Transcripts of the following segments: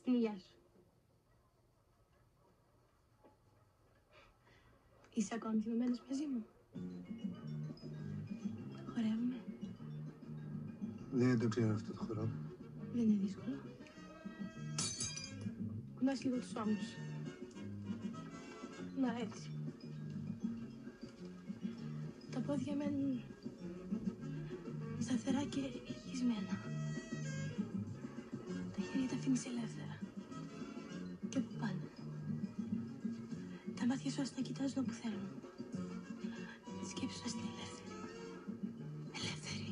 την υγεία σου. Είσαι ακόμη θυμωμένος μαζί μου? Χορεύουμε. Δεν το ξέρω αυτό το χορό. Δεν είναι δύσκολο. Κουνάς λίγο τους ώμους. Να, έτσι. Τα πόδια μένουν σταθερά και υγισμένα. Τα χέρια τα αφήνεις ελεύθερα. Και όπου πάνε. Τα μάτια σου ας τα κοιτάζουν όπου θέλουν. Η σκέψη σου ας είναι ελεύθερη. Ελεύθερη.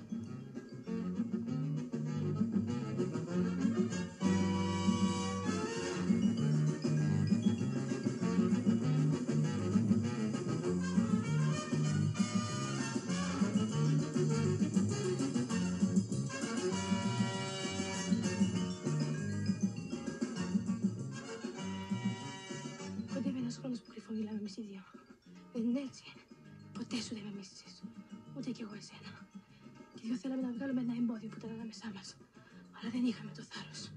Κοντεύει ένας χρόνος που κρυφογελάμε εμείς οι δύο. Δεν είναι έτσι? Ποτέ σου δεν με μίσησες. Ούτε κι εγώ εσένα. Και οι δύο θέλαμε να βγάλουμε ένα εμπόδιο που ήταν ανάμεσά μας. Αλλά δεν είχαμε το θάρρος.